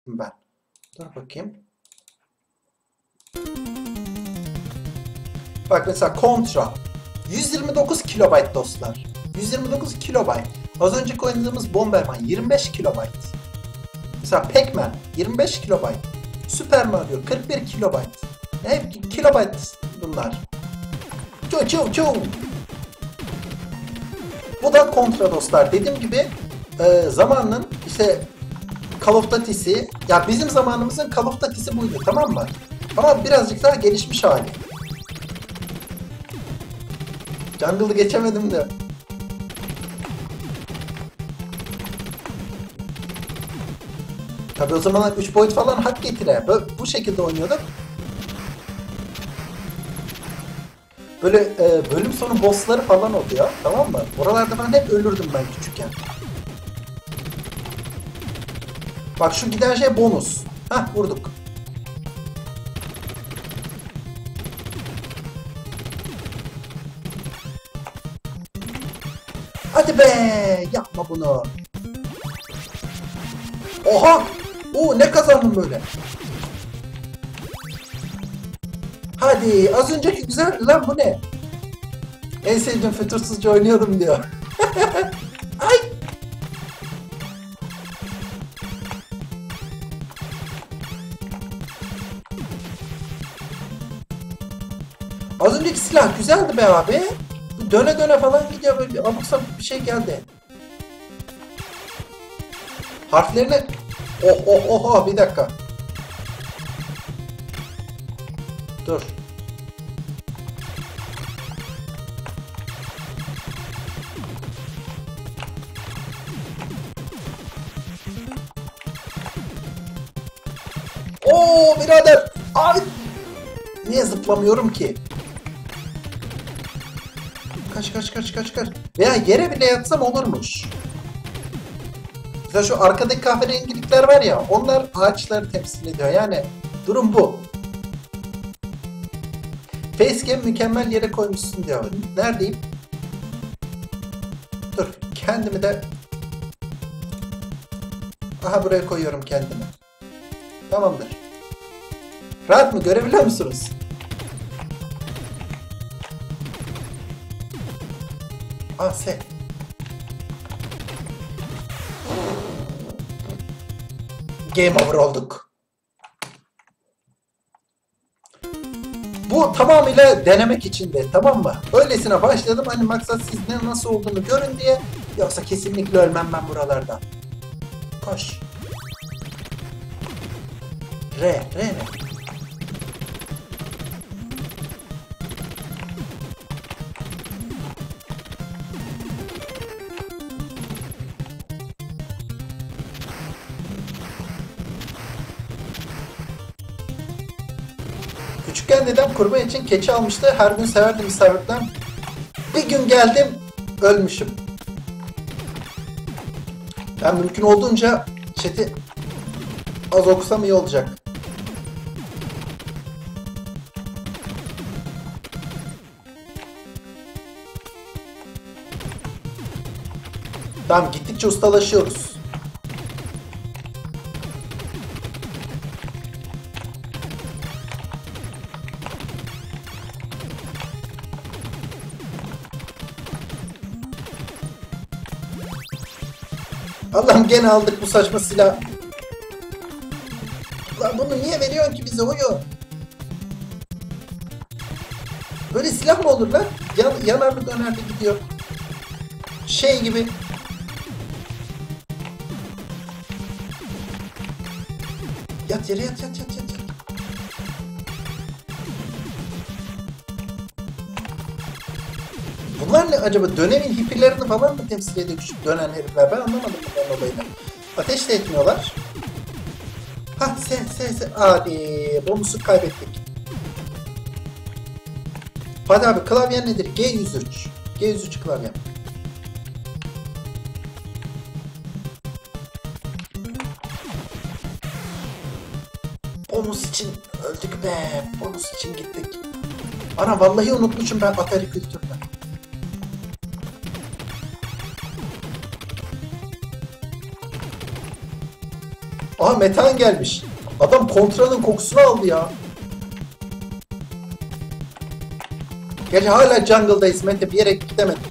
ben. Dur bakayım. Bak mesela Contra. 129 kilobayt dostlar. 129 kilobayt. Az önceki oynadığımız Bomberman 25 kilobayt. Mesela Pac-Man 25 kilobayt. Super Mario 41 kilobayt. Hep kilobayt bunlar. Ço ço ço. Bu da Contra dostlar. Dediğim gibi zamanın işte Call of Duty'si, ya bizim zamanımızın Call of Duty'si buydu, tamam mı? Ama birazcık daha gelişmiş hali. Jungle'ı geçemedim de. Tabii o zamanlar 3 boyut falan hak getire. Bu şekilde oynuyorduk. Böyle bölüm sonu bossları falan oluyor, tamam mı? Oralarda ben hep ölürdüm ben küçükken. Bak şu giden şey bonus. Hah, vurduk. Hadi be! Yapma bunu. Oha! Oo, ne kazandım böyle? Hadi, az önceki güzeldi lan, bu ne? En sevdiğim fütursuzca oynuyordum diyor. Ay! Az önceki silah güzeldi be abi. Bu döne döne falan gidiyor, böyle bir abuk sabuk bir şey geldi. Harflerine... Oh oh oh oh, bir dakika. Dur. Oo birader. Abi. Niye zıplamıyorum ki? Kaç kaç kaç kaç kaç. Veya yere bile yatsam olurmuş. Mesela şu arkadaki kahverengilikler var ya, onlar ağaçları temsil ediyor. Yani durum bu. Facecam mükemmel yere koymuşsun diyor. Neredeyim? Dur. Kendimi de... Aha, buraya koyuyorum kendimi. Tamamdır. Rahat mı? Görebiliyor musunuz? S. Game over olduk. Bu tamamıyla denemek için de, tamam mı? Öylesine başladım, hani maksat siz ne nasıl olduğunu görün diye. Yoksa kesinlikle ölmem ben buralarda. Koş. R ne? Küçükken dedem kurban için keçi almıştı. Her gün severdim misafirden. Bir gün geldim, ölmüşüm. Ben mümkün olduğunca chat'i az okusam iyi olacak. Tamam, gittikçe ustalaşıyoruz. Allah'ım, gene aldık bu saçma silah. Lan bunu niye veriyorsun ki bize Oyo? Böyle silah mı olur lan? Yanarlı dönerli gidiyor. Şey gibi. Yat yere, yat. Bunlar ne acaba? Dönemin hippilerini falan mı temsil ediyor küçük dönen herifler? Ben anlamadım bunların olayını. Ateş de etmiyorlar. Hah, se. Hadi, bonusu kaybettik. Hadi abi, klavyen nedir? G103. G103 klavyen. Bonus için öldük be. Bonus için gittik. Ana, vallahi unutmuşum ben Atari kültürünü. Aha Metehan gelmiş. Adam kontranın kokusunu aldı ya. Gerçi hala jungle'dayız Mete, bir yere gidemedik.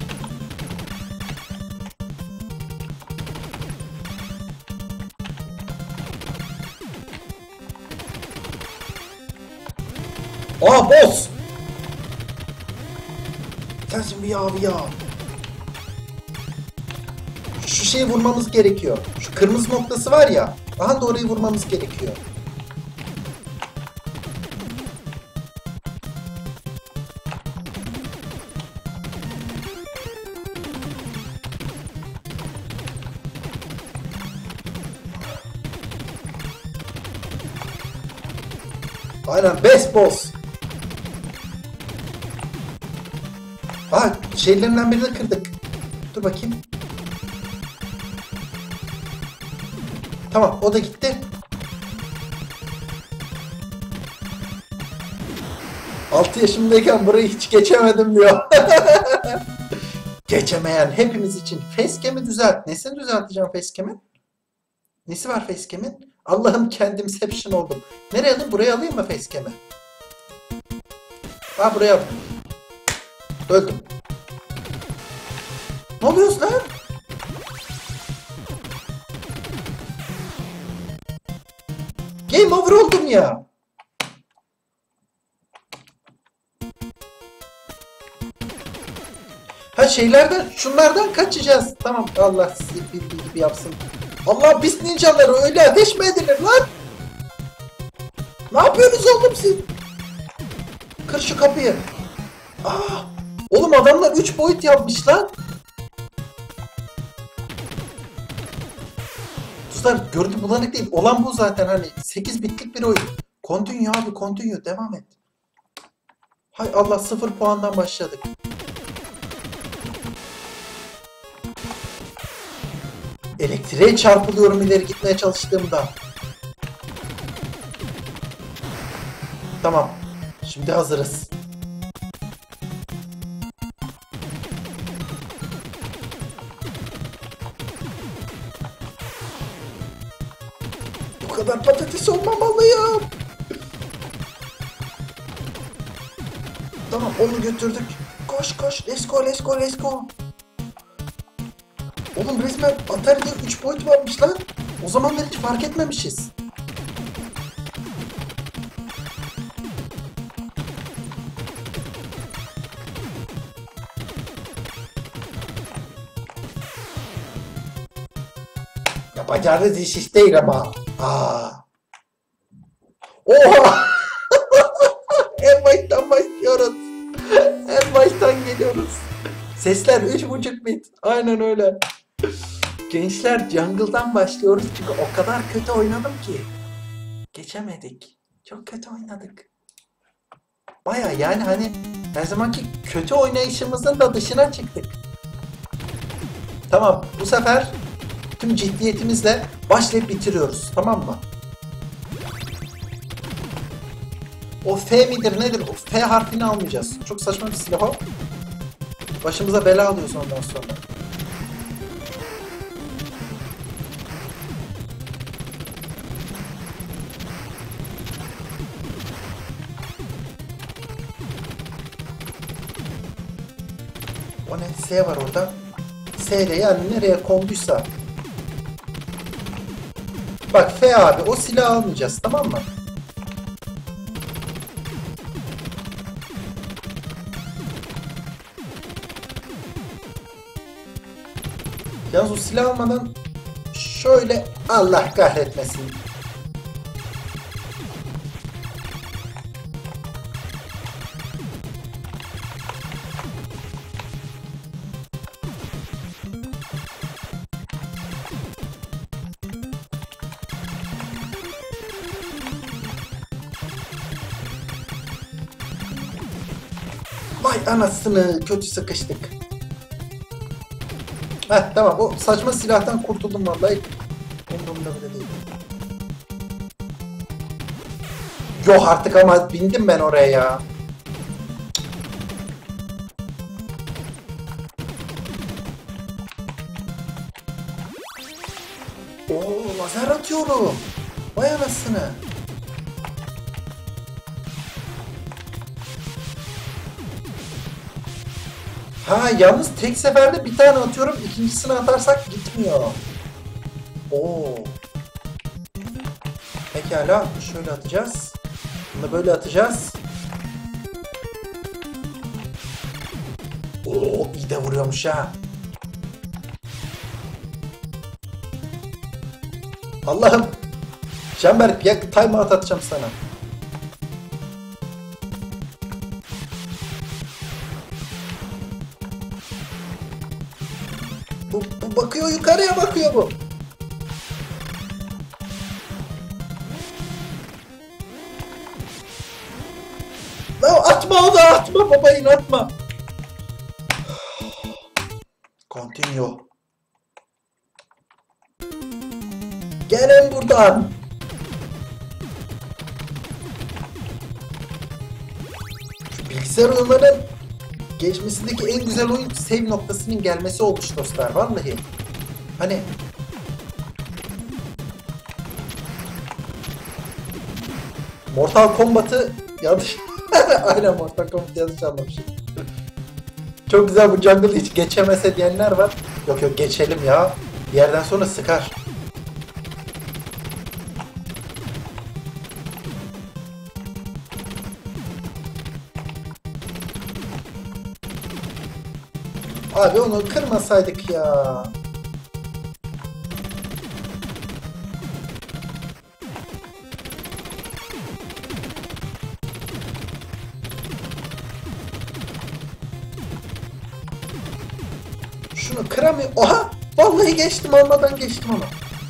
Aa boss! Sensin bir abi ya. Şu şeyi vurmamız gerekiyor. Şu kırmızı noktası var ya. Aha da orayı vurmamız gerekiyor. Aynen best boss. Aa şeylerinden birini kırdık. Dur bakayım. Tamam o da gitti. Altı yaşımdayken burayı hiç geçemedim diyor. Geçemeyen hepimiz için. Facecam'i düzelt. Nesini düzelteceğim facecam'in? Nesi var facecam'in? Allah'ım kendimception oldum. Nereye alayım? Buraya alayım mı facecam'i? Aa buraya alayım. Öldüm. Ne oluyoruz lan? Game over oldum ya. Ha şeylerden, şunlardan kaçacağız. Tamam Allah sizi bildiği gibi yapsın. Allah pis ninjaları öyle ateş mi edilir lan? Ne yapıyorsunuz oğlum siz? Kır şu kapıyı. Aa, oğlum adamlar 3 boyut yapmış lan. Dostlar görüntü bulanık değil. Olan bu zaten hani 8 bitlik bir oyun. Continue abi continue devam et. Hay Allah 0 puandan başladık. Elektriğe çarpılıyorum ileri gitmeye çalıştığımda. Tamam. Şimdi hazırız. Bu kadar patates olmamalıyım. Tamam onu götürdük. Koş koş let's go let's go let's go. Oğlum resmen Atari'de 3 boyut varmış lan. O zamanlar hiç fark etmemişiz. Yapacağınız iş değil ama. Aa. Oha! En baştan başlıyoruz. En baştan geliyoruz. Sesler 3.5 bit. Aynen öyle. Gençler jungle'dan başlıyoruz çünkü o kadar kötü oynadım ki. Geçemedik. Çok kötü oynadık. Baya yani hani her zamanki kötü oynayışımızın da dışına çıktık. Tamam bu sefer tüm ciddiyetimizle başlayıp bitiriyoruz. Tamam mı? O F midir nedir? O F harfini almayacağız. Çok saçma bir silah o. Başımıza bela alıyoruz ondan sonra. O ne? S var orada. S ile yani nereye konduysa. Bak F abi o silahı almayacağız tamam mı? Yalnız o silah almadan şöyle Allah kahretmesin. Vay anasını kötü sıkıştık. Heh tamam o saçma silahtan kurtuldum vallahi. Umurumda bile değil. Yok artık ama bindim ben oraya ya. Oo lazer atıyorum. Vay anasını. Ha yalnız tek seferde bir tane atıyorum. İkincisini atarsak gitmiyor. Oo. Pekala. Şöyle atacağız. Bunu böyle atacağız. Oo iyi de vuruyormuş ha. Allah'ım. Çember ya time out atacağım sana. Bu bakıyor yukarıya bakıyor bu. Lan atma onu atma babayın atma. Continue. Gelin buradan. Şu bilgisayar oyunların geçmesindeki en güzel oyun save noktasının gelmesi olmuş dostlar vallahi. Hani Mortal Kombat'ı yanlış aynen Mortal Kombat yanlış anlamışım. Çok güzel bu jungle hiç geçemese diyenler var. Yok yok geçelim ya. Bir yerden sonra sıkar. Abi onu kırmasaydık ya. Şunu kıramıyor. Oha! Vallahi geçtim almadan geçtim onu.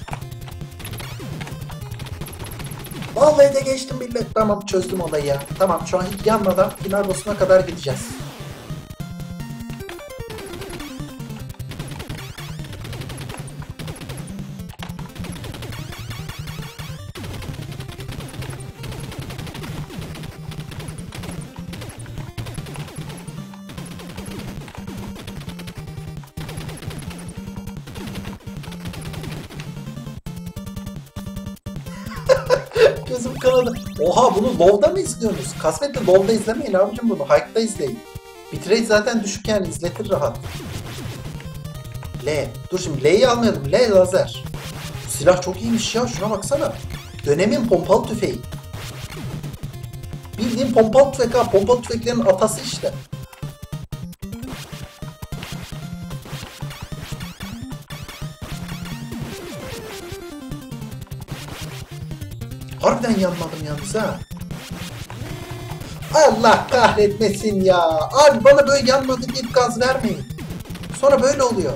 Vallahi de geçtim millet. Tamam çözdüm olayı ya. Tamam şu an hiç yanmadan final boss'una kadar gideceğiz. Gözüm kanadı. Oha bunu LoW'da mı izliyorsunuz? Kasvet'te LoW'da izlemeyin abicim bunu. Hype'da izleyin. Bitrate zaten düşük yani izletir rahat. L. Dur şimdi L'yi almayalım. L lazer. Bu silah çok iyiymiş ya. Şuna baksana. Dönemin pompalı tüfeği. Bildiğin pompalı tüfek ha. Pompalı tüfeklerin atası işte. Harbiden yanmadım yalnız ha. Allah kahretmesin ya. Abi bana böyle yanmadı deyip gaz vermeyin. Sonra böyle oluyor.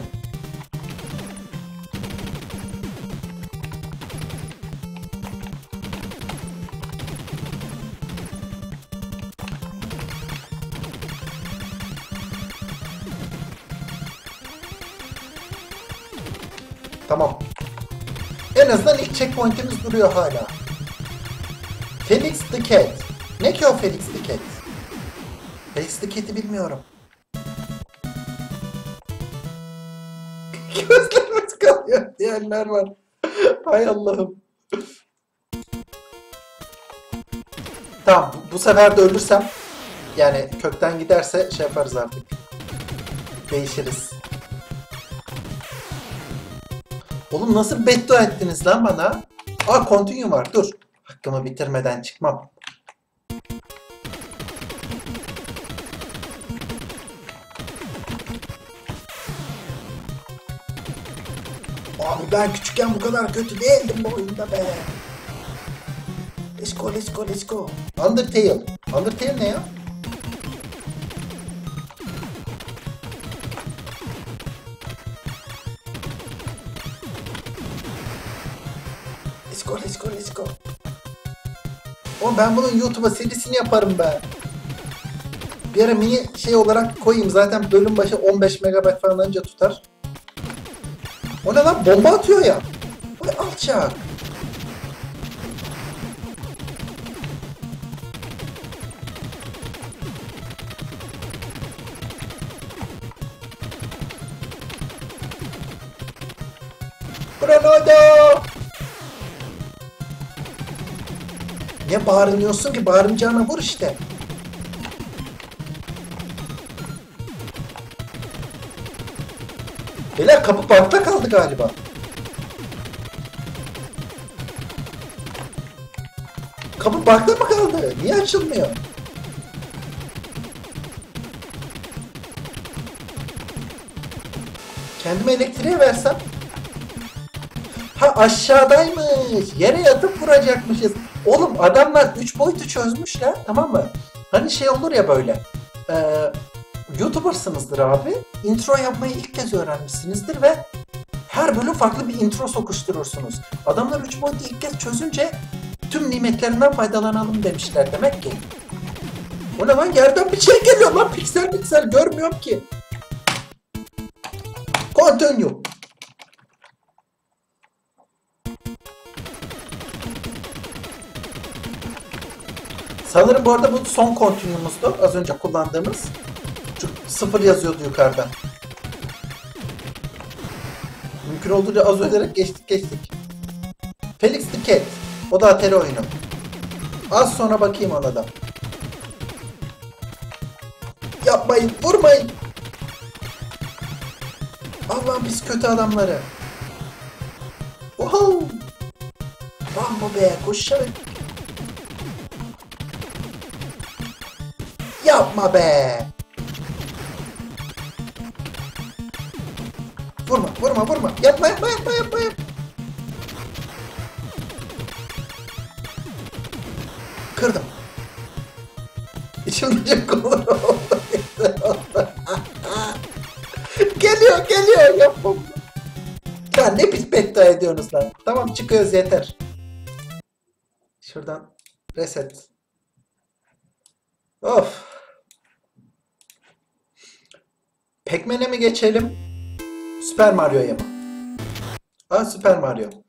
Tamam. En azından ilk checkpoint'imiz duruyor hala. Felix the Cat. Ne ki o Felix the Cat? Felix the Cat'i bilmiyorum. Gözlerimiz kalıyor diyenler var. Hay Allah'ım. Tamam bu sefer de ölürsem yani kökten giderse şey yaparız artık. Değişiriz. Oğlum nasıl beddua ettiniz lan bana? Aa continue var dur. Hakkımı bitirmeden çıkmam. Abi ben küçükken bu kadar kötü değildim bu oyunda be. Let's go, let's go, let's go. Undertale. Undertale ne ya? Let's go, let's go, let's go. Oğlum ben bunun YouTube'a serisini yaparım be. Bir ara mini şey olarak koyayım. Zaten bölüm başı 15 MB falan önce tutar. O ne lan? Bomba atıyor ya. Vay alçak. Granada! Ne bağırıyorsun ki? Bağıracağına vur işte. Beyler kapı bakta kaldı galiba. Kapı bakta mı kaldı? Niye açılmıyor? Kendime elektriğe versem. Ha aşağıdaymış. Yere yatıp vuracakmışız. Oğlum adamlar 3 boyutu çözmüşler, tamam mı? Hani şey olur ya böyle. YouTuber'sınızdır abi. Intro yapmayı ilk kez öğrenmişsinizdir ve her bölüm farklı bir intro sokuşturursunuz. Adamlar 3 boyutu ilk kez çözünce tüm nimetlerinden faydalanalım demişler demek ki. O ne lan, yerden bir şey geliyor lan, piksel piksel görmüyorum ki. Continue. Sanırım bu arada bu son continue'umuzdu. Az önce kullandığımız. Çünkü 0 yazıyordu yukarıda. Mümkün olduğunca az öderek geçtik. Felix the Cat. O da Atari oyunu. Az sonra bakayım ona da. Yapmayın, vurmayın. Allah'ım biz kötü adamları. Wow. Rambo be, koşarak. Yapma be. Vurma. Yapma. Kırdım. İçimde kolum oldu. Geliyor. Yapma. Ya ne pis beddua ediyorsunuz lan. Tamam çıkıyoruz yeter. Şuradan reset. Of. Pac-Man'e mi geçelim? Super Mario'ya mı? Aa Super Mario.